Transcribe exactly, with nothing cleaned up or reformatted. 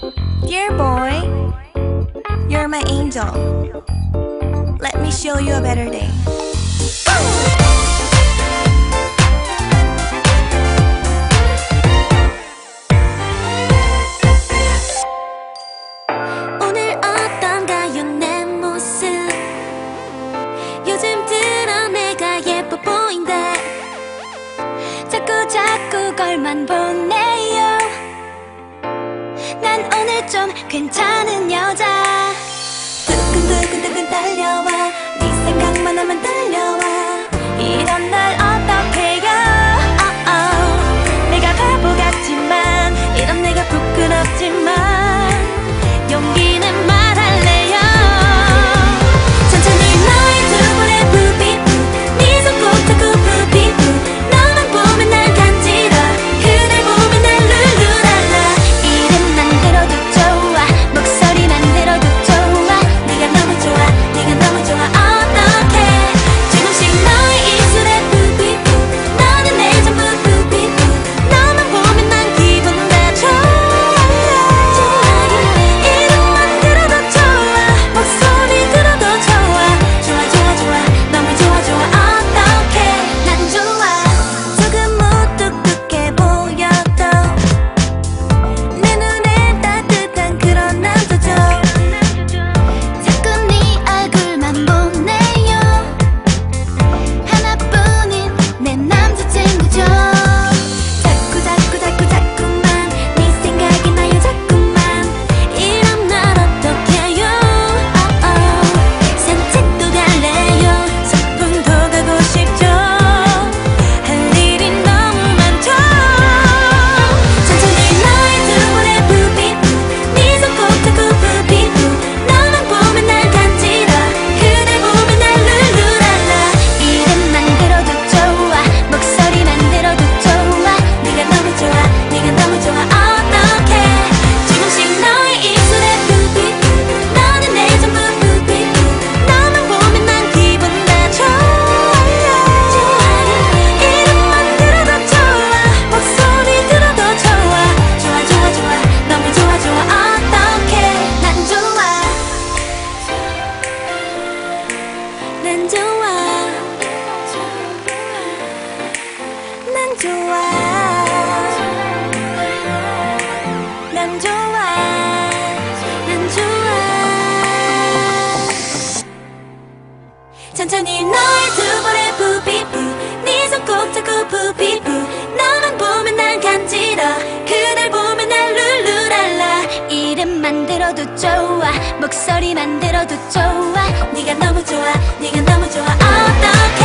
Dear boy, you're my angel. Let me show you a better day. 오늘 어떤가요 내 모습. 요즘 들어 내가 예뻐 보인다. 자꾸 자꾸 걸만 보네요. 난 오늘 좀 괜찮은 여자. 두근두근두근 달려와. 네 생각만 하면 달려와. 이런 날 어떡해요. oh, oh. 내가 바보 같지만 이런 내가 부끄럽지만 용기는 말할래요. 천천히 너의 두 볼에 부비부. 네 손 꼭 잡고 부비부. 너만 보면 날 간지러. 그날 보면 날 룰루랄라. 이름만 들어도 좋아. 목소리만 들어도 좋아. 네가 너무 좋아. 네가 너무 좋아. 어떡해. 조금씩 너의 입술에 부비부. 너는 내 전부 부비부. 너만 보면 난 기분 다 좋아. 이름만 들어도 좋아. 목소리 들어도 좋아. 좋아 좋아 좋아. 너무 좋아 좋아. 어떡해. 난 좋아. 조금 무뚝뚝해 보여도 내 눈에 따뜻한 그런 남자죠. 자꾸 네 얼굴만 보네요. 하나뿐인 내 남자친구죠. 자꾸 자꾸 자꾸 자꾸만 네 생각이 나요. 자꾸만 이런 날 어떡해요. oh, oh. 산책도 갈래요. 소풍도 가고 싶죠. 할 일이 너무 많죠. 천천히 너의 두 볼에 부비부. 네 손 꼭 잡고 부비부. 너만 보면 날 간지러. 그날 보면 날 룰루랄라. 이름만 들어도 좋아. 목소리만 들어도 좋아. 네가 너무 좋아. 네가 너무 좋아. 어떡해. 조금씩 너의 입술에 부비부. 너는 내 전부 부비부. 너만 보면 난 기분 다 좋아. 이름만 들어도 좋아. 목소리 들어도 좋아. 좋아 좋아 좋아. 너무 좋아 좋아. 어떡해. 난 좋아. 난 좋아. 난 좋아. 난 좋아. 난 좋아. 천천히 너의 두 볼에 부비부. 네 손 꼭 잡고 부비부. 너만 보면 난 간지러. 그날 보면 날 룰루랄라. 이름만 들어도 좋아. 목소리만 들어도 좋아. 네가 너무 좋아. 네가 너무 좋아. 어떡해.